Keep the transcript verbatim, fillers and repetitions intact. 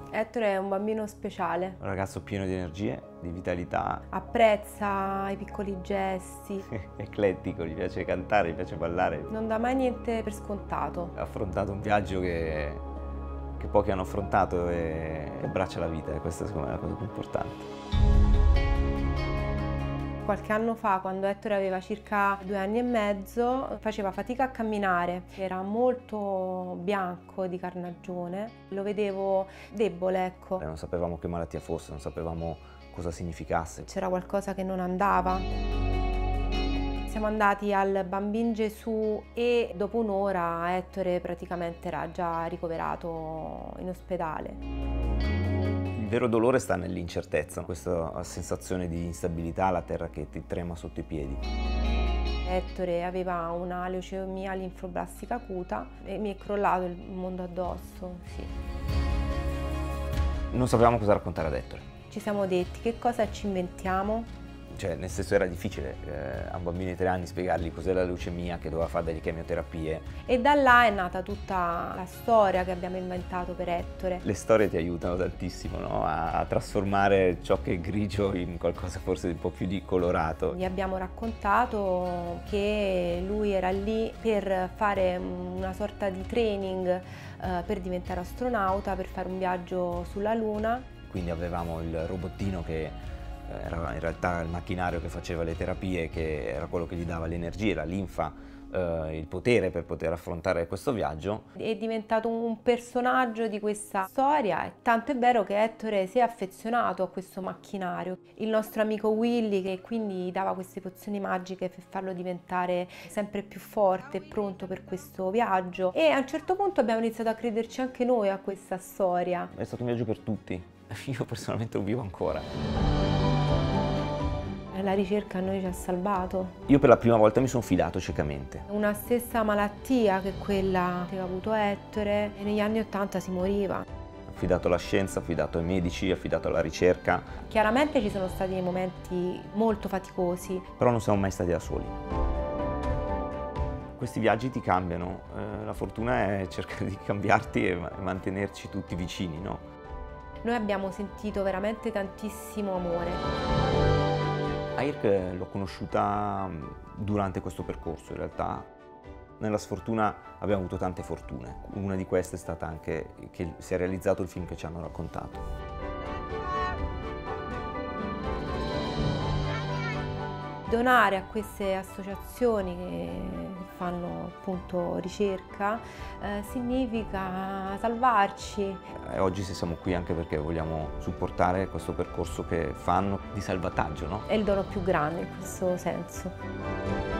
Ettore è un bambino speciale. Un ragazzo pieno di energie, di vitalità. Apprezza i piccoli gesti. Eclettico, gli piace cantare, gli piace ballare. Non dà mai niente per scontato. Ha affrontato un viaggio che, che pochi hanno affrontato e abbraccia la vita, e questa secondo me è la cosa più importante. Qualche anno fa, quando Ettore aveva circa due anni e mezzo, faceva fatica a camminare, era molto bianco di carnagione, lo vedevo debole, ecco. Non sapevamo che malattia fosse, non sapevamo cosa significasse. C'era qualcosa che non andava. Siamo andati al Bambin Gesù e dopo un'ora Ettore praticamente era già ricoverato in ospedale. Il vero dolore sta nell'incertezza, questa sensazione di instabilità, la terra che ti trema sotto i piedi. Ettore aveva una leucemia linfoblastica acuta e mi è crollato il mondo addosso, sì. Non sapevamo cosa raccontare ad Ettore. Ci siamo detti che cosa ci inventiamo. Cioè, nel senso, era difficile eh, a un bambino di tre anni spiegargli cos'è la leucemia, che doveva fare delle chemioterapie. E da là è nata tutta la storia che abbiamo inventato per Ettore. Le storie ti aiutano tantissimo, no? a, a trasformare ciò che è grigio in qualcosa forse un po' più di colorato. Gli abbiamo raccontato che lui era lì per fare una sorta di training eh, per diventare astronauta, per fare un viaggio sulla Luna. Quindi avevamo il robottino che era in realtà il macchinario che faceva le terapie, che era quello che gli dava le energie, la linfa, eh, il potere per poter affrontare questo viaggio. È diventato un personaggio di questa storia, e tanto è vero che Ettore si è affezionato a questo macchinario. Il nostro amico Willy, che quindi dava queste pozioni magiche per farlo diventare sempre più forte e pronto per questo viaggio, e a un certo punto abbiamo iniziato a crederci anche noi a questa storia. È stato un viaggio per tutti, io personalmente lo vivo ancora. La ricerca a noi ci ha salvato. Io per la prima volta mi sono fidato ciecamente. Una stessa malattia che quella che aveva avuto Ettore, e negli anni Ottanta si moriva. Affidato alla scienza, affidato ai medici, affidato alla ricerca. Chiaramente ci sono stati dei momenti molto faticosi. Però non siamo mai stati da soli. Questi viaggi ti cambiano, eh, la fortuna è cercare di cambiarti e mantenerci tutti vicini, no? Noi abbiamo sentito veramente tantissimo amore. Airc l'ho conosciuta durante questo percorso, in realtà nella sfortuna abbiamo avuto tante fortune, una di queste è stata anche che si è realizzato il film che ci hanno raccontato. Donare a queste associazioni che fanno appunto ricerca eh, significa salvarci. E oggi se siamo qui anche perché vogliamo supportare questo percorso che fanno di salvataggio, no? È il dono più grande in questo senso.